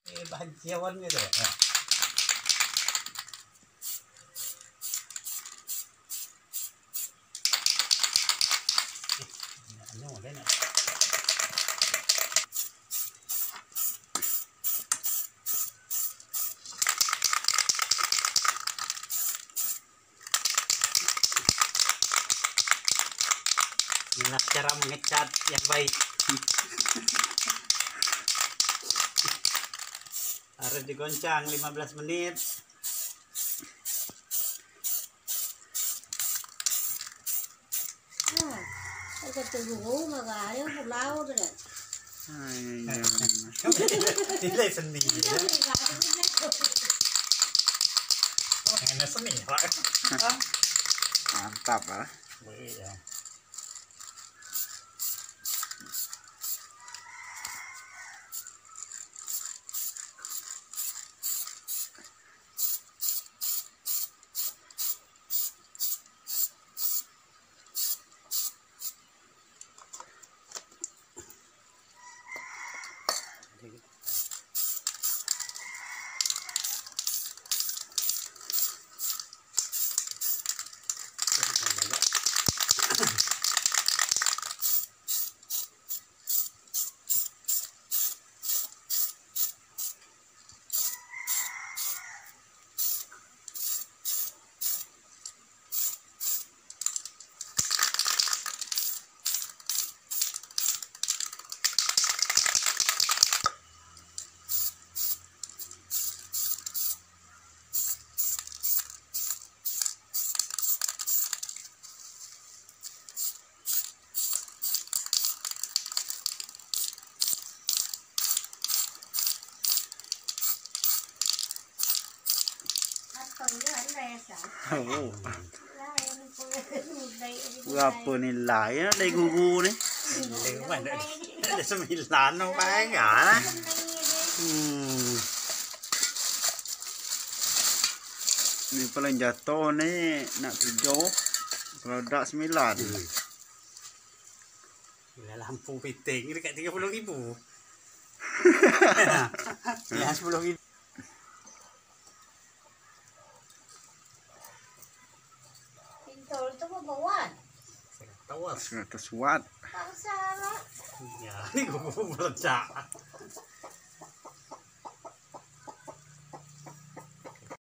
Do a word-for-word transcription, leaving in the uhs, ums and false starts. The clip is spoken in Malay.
Eh, bahan siawan gitu ya. Ano, wala na. Inilah cara mengecat yang baik. Harus digoncang lima belas menit. Ah, cái từ ngủ mà gà nó không lao rồi này. Nilai seni. Enak seni, Pak. Mantap lah. Iya. Oh. Berapa nilai ya dari gugu nih? Ada sembilan orang ya. Hmm. Ini paling jatuh nih nak tujuh. Kalau tak sembilan. Gila lampu piting dekat tiga puluh ribu. Ya sepuluh ribu. Pintu itu mau bawa. Tawas. Seratus watt. Tak salah. Ya, ini gue meledak.